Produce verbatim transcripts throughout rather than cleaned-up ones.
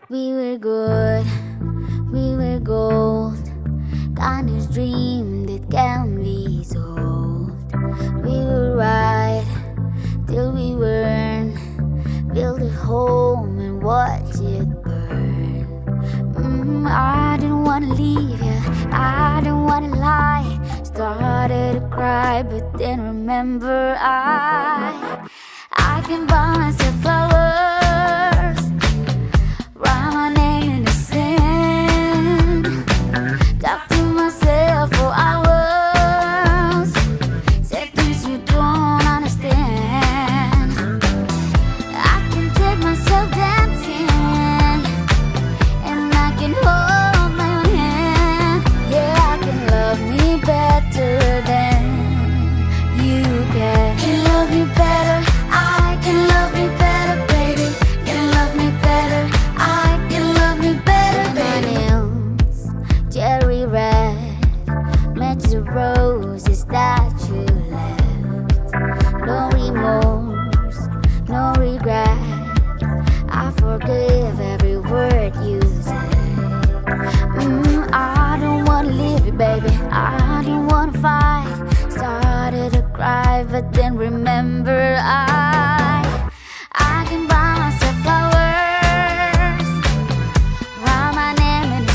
We were good, we were gold, kind of dream that can be sold. We were right till we weren't, build a home and watch it burn. mm, I didn't wanna leave you, I didn't wanna lie. Started to cry, but then remember I I can buy myself flowers, write my name in the sand, talk to myself for hours, say things you don't understand. I can take myself dancing, and I can hold my own hand. Yeah, I can love me better than you can. Can love me better, I can love me better, baby. Can love me better, I can love me better, baby. My nails, cherry red, match the roses that you left. No remorse, no regret, I forgive every word you said. mm, I don't wanna leave you, baby, I don't wanna fight. Started to cry, but then remember I I can buy myself flowers, write my name in the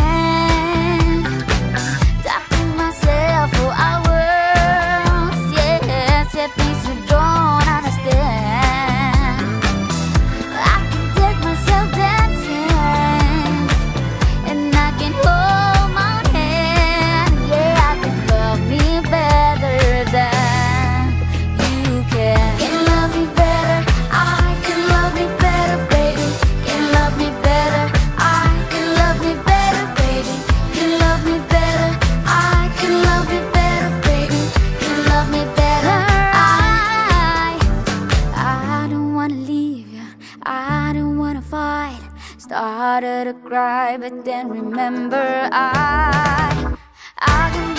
sand, talk to myself for hours. Yeah, say things you don't understand. I can take myself dancing, and I can hold my own hand. Yeah, I can love me better than you can. Can love me better, I can love me better, baby. Can love me better, I can love me better, baby. Can love me better, I can love me better, baby. Can love me better. I I don't wanna leave you, I don't wanna fight. Started to cry, but then remember I I can